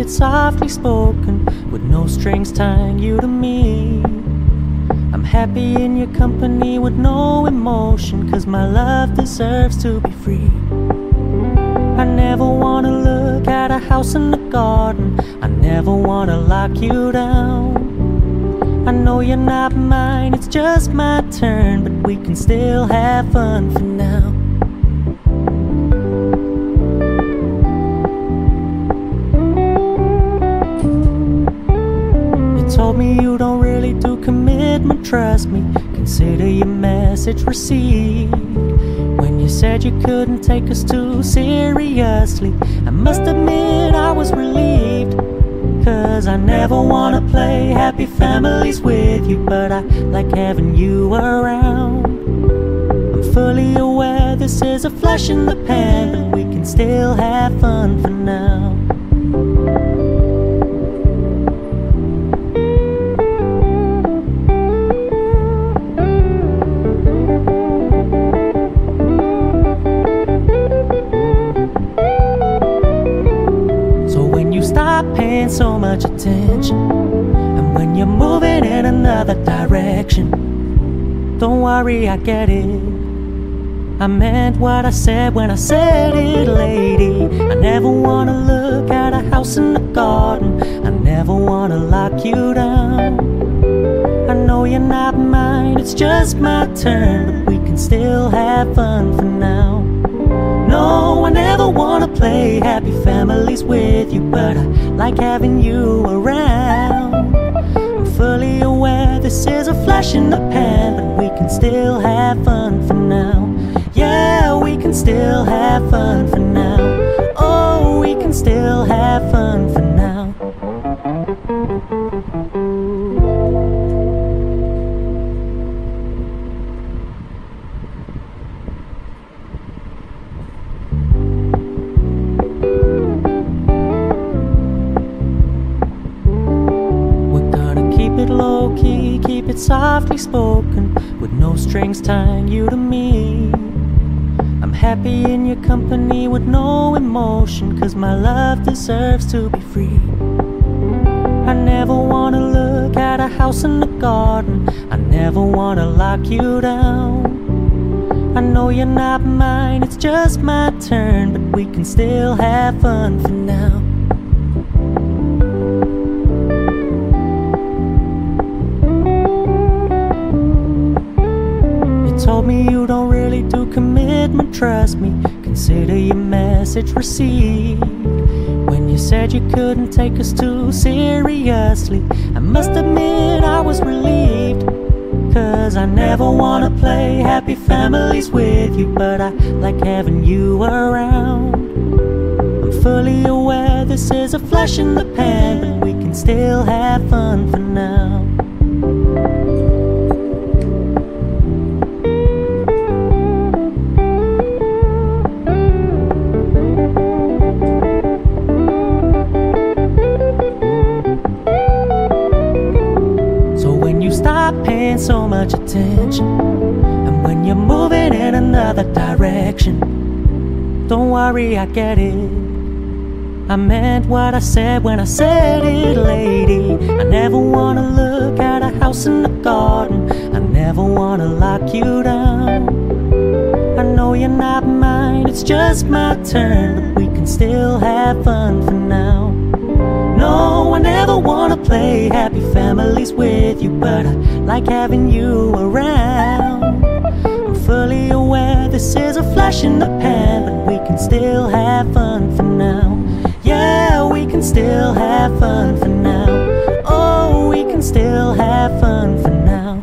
it softly spoken, with no strings tying you to me. I'm happy in your company with no emotion, 'cause my love deserves to be free. I never wanna look at a house in the garden, I never wanna lock you down. I know you're not mine, it's just my turn, but we can still have fun for now. You told me you don't really do commitment, trust me, consider your message received. When you said you couldn't take us too seriously, I must admit I was relieved. 'Cause I never wanna play happy families with you, but I like having you around. I'm fully aware this is a flash in the pan, but we can still have fun for now. Paying so much attention, and when you're moving in another direction, don't worry, I get it. I meant what I said when I said it, lady. I never wanna look at a house in the garden, I never wanna lock you down. I know you're not mine, it's just my turn, but we can still have fun for now. No, I never wanna play happy families with you, but I like having you around. I'm fully aware this is a flash in the pan, but we can still have fun for now. Yeah, we can still have fun for now. Oh, we can still have fun for now. Low-key, keep it softly spoken, with no strings tying you to me. I'm happy in your company with no emotion, 'cause my love deserves to be free. I never wanna look at a house in the garden, I never wanna lock you down. I know you're not mine, it's just my turn, but we can still have fun for now. Told me you don't really do commitment, trust me, consider your message received. When you said you couldn't take us too seriously, I must admit I was relieved. 'Cause I never wanna play happy families with you, but I like having you around. I'm fully aware this is a flash in the pan, but we can still have fun for now. Stop paying so much attention, and when you're moving in another direction, don't worry, I get it. I meant what I said when I said it, lady. I never wanna look at a house in the garden, I never wanna lock you down. I know you're not mine, it's just my turn, but we can still have fun for now. No, I never wanna play happy families with you, but I like having you around. I'm fully aware this is a flash in the pan, but we can still have fun for now. Yeah, we can still have fun for now. Oh, we can still have fun for now.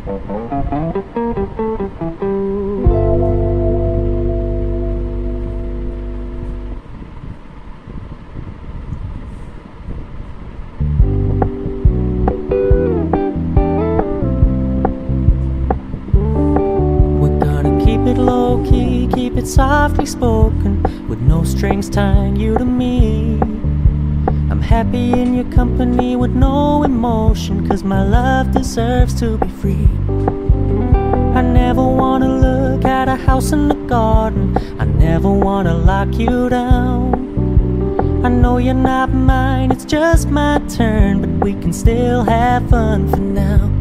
Low-key, keep it softly spoken, with no strings tying you to me. I'm happy in your company with no emotion, 'cause my love deserves to be free. I never wanna look at a house in the garden, I never wanna lock you down. I know you're not mine, it's just my turn, but we can still have fun for now.